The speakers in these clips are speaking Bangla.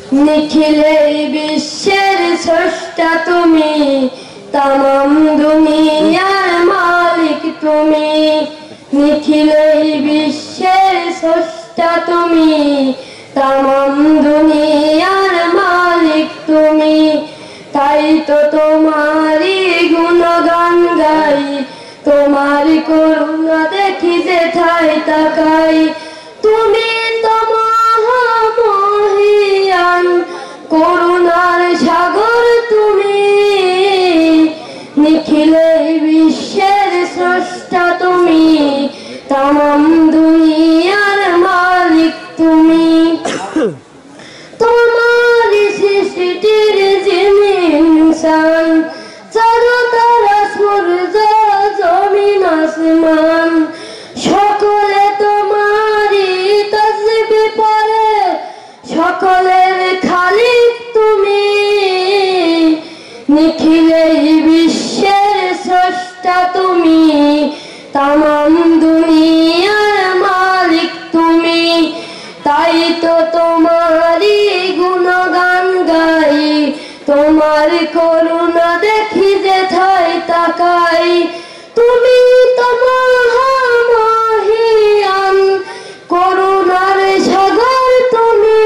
নিখিল এই বিশ্বের স্রষ্টা তুমি, তামাম দুনিয়ার মালিক তুমি। নিখিল এই বিশ্বের স্রষ্টা তুমি, তামাম দুনিয়ার মালিক তুমি। তাই তো তোমারই গুণগান গাই, তোমার করুণা দেখি যেথায় তাকাই। তুমি তো মহামহিয়ান, করুণার সাগর তুমি। নিখিল এই বিশ্বের স্রষ্টা তুমি, তামাম দুনিয়ার মালিক তুমি। তোমার সৃষ্টির যিনি ইনসান, চাঁদ তারা সূর্য জমিন আসমান, সকলে তোমারই তাসবিহ পড়ে, সকলের খালিক তুমি। নিখিল এই বিশ্বের স্রষ্টা তুমি, তামাম দুনিয়ার মালিক তুমি। তাই তো তোমারই গুণগান গাই, তোমার করুণা দেখি যেথায় তাকাই। তুমি তো মহামহিয়ান, করুণার সাগর তুমি।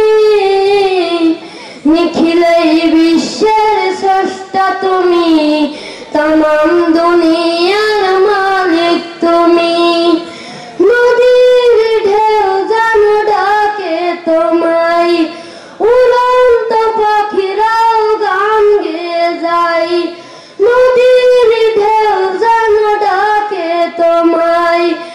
নিখিল এই বিশ্বের স্রষ্টা তুমি, তামাম দুনিয়ার মালিক তুমি। নদীর ঢেউ যেন ডাকে তোমায়, উড়ন্ত পাখিরাও গান গেয়ে যায়। নদীর ঢেউ যেন ডাকে তোমায়,